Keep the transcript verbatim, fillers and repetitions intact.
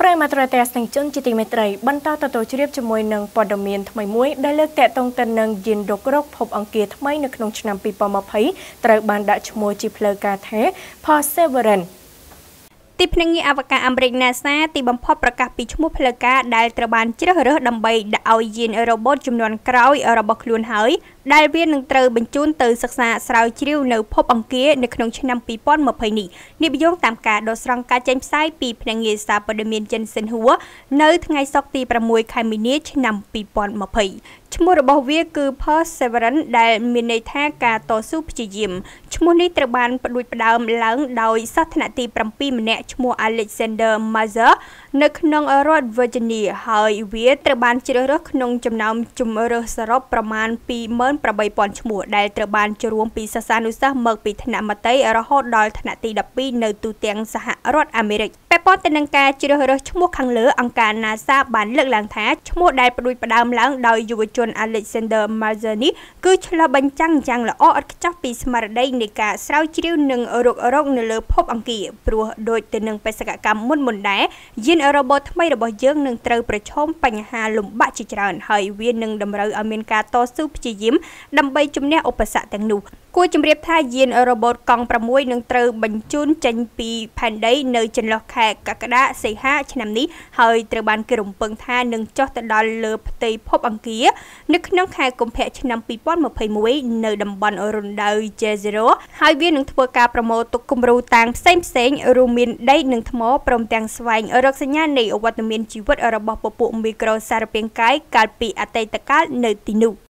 ប្រិយមិត្តតែស្នឹងជនជាទីមេត្រីបន្តទទួលជ្រាបជាមួយនឹងព័ត៌មានថ្មីមួយដែលលើកតាក់ទងទៅនឹងយានរុករកភពអង្គារថ្មីនៅក្នុងឆ្នាំពីរពាន់ម្ភៃត្រូវបានដាក់ឈ្មោះជាផ្លូវការថា Perseverance ទីភ្នាក់ងារអវកាសអាមេរិក NASA ទីបំផុតប្រកាសពីឈ្មោះផ្លូវការដែលត្រូវបានជ្រើសរើសដើម្បីដាក់ឲ្យយាន robot ចំនួនក្រោយរបស់ខ្លួនហើយដែលវានឹងត្រូវបញ្ជូនទៅសិក្សាស្រាវជ្រាវនៅភពអង្គារនៅក្នុងឆ្នាំពីរពាន់ម្ភៃនេះនេះបញ្យងតាមការដកស្រង់ការចេញផ្សាយពីភ្នាក់ងារសារព័ត៌មានចិនសិនហួរនៅថ្ងៃសុក្រទីប្រាំមួយខែមីនាឆ្នាំពីរពាន់ម្ភៃឈ្មោះរបស់វាគឺ Perseverance ដែលមានន័យថាការតស៊ូព្យាយាមឈ្មោះនេះត្រូវបានផ្ដួចផ្ដើមឡើងដោយសិស្សថ្នាក់ទីប្រាំពីរម្នាក់ឈ្មោះ Alexander Mazur នៅក្នុងរដ្ឋ Virginia ហើយវាត្រូវបានជ្រើសរើសក្នុងចំណោមជម្រើសសរុបប្រមាណពីរម៉ឺនប្រាំបីពាន់ឈ្មោះដែលត្រូវបានចូលរួមពីសិស្សានុសិស្សមកពីថ្នាក់មត្តេយ្យរហូតដល់ថ្នាក់ទីដប់ពីរនៅទូទាំងសហរដ្ឋអាមេរិកពាក់ព័ន្ធទៅនឹងការជ្រើសរើសឈ្មោះខាងលើអង្គការ NASA បានលើកឡើងថាឈ្មោះដែលផ្ដួចផ្ដើមឡើងដោយយុវជន Alexander Mazur នេះគឺឆ្លុះបញ្ចាំងយ៉ាងល្អឥតខ្ចោះពីស្មារតីនៃការស្រាវជ្រាវនិងរុករកនៅលើភពអង្គារព្រោះដូចទៅនឹងបេសកកម្មមុនមុនដែរយាន robot ថ្មីរបស់យើងនឹងត្រូវប្រឈមបញ្ហាលំបាកជាច្រើនហើយវានឹងតម្រូវឲ្យមានការតស៊ូព្យាយាមដើម្បីជំនះឧបសគ្គទាំងនោះគួរជម្រាបថាយាន robot កង់ប្រាំមួយនឹងត្រូវបញ្ជូនចេញពីផែនដីនៅចន្លោះខែកក្កដាសីហាឆ្នាំនេះហើយត្រូវបានគេរំពឹងថានឹងចុះទៅដល់លើផ្ទៃភពអង្គារនៅក្នុងខែកុម្ភៈឆ្នាំពីរពាន់ម្ភៃមួយនៅតំបន់រណ្ដៅ Jezero ហើយវានឹងធ្វើការប្រមូលទុកគំរូតាំងផ្សេងផ្សេងរួមមានដីនិងថ្មព្រមទាំងស្វែងរកសញ្ញានៃអវត្តមានជីវិតរបស់ពពួកមីក្រូសារពាង្គកាយកាលពីអតីតកាលនៅទីនោះ